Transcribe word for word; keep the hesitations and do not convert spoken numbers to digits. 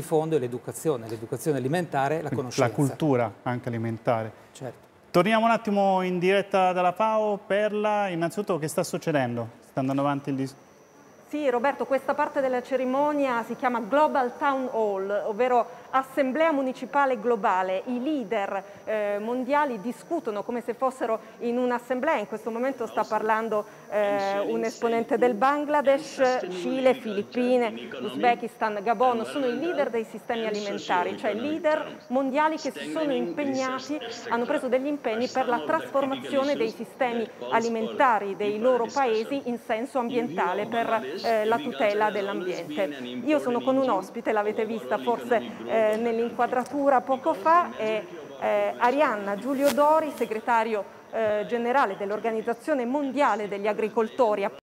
fondo è l'educazione, l'educazione alimentare, la conoscenza. La cultura anche alimentare. Certo. Torniamo un attimo in diretta dalla FAO. Perla, innanzitutto che sta succedendo? Sta andando avanti il discorso? Sì, Roberto, questa parte della cerimonia si chiama Global Town Hall, ovvero Assemblea Municipale Globale. I leader eh, mondiali discutono come se fossero in un'assemblea. In questo momento sta parlando eh, un esponente del Bangladesh, Cile, Filippine, Uzbekistan, Gabon. Sono i leader dei sistemi alimentari, cioè leader mondiali che si sono impegnati, hanno preso degli impegni per la trasformazione dei sistemi alimentari dei loro paesi in senso ambientale, per Eh, la tutela dell'ambiente. Io sono con un ospite, l'avete vista forse eh, nell'inquadratura poco fa, è eh, Arianna Giulio Dori, segretario eh, generale dell'Organizzazione Mondiale degli Agricoltori.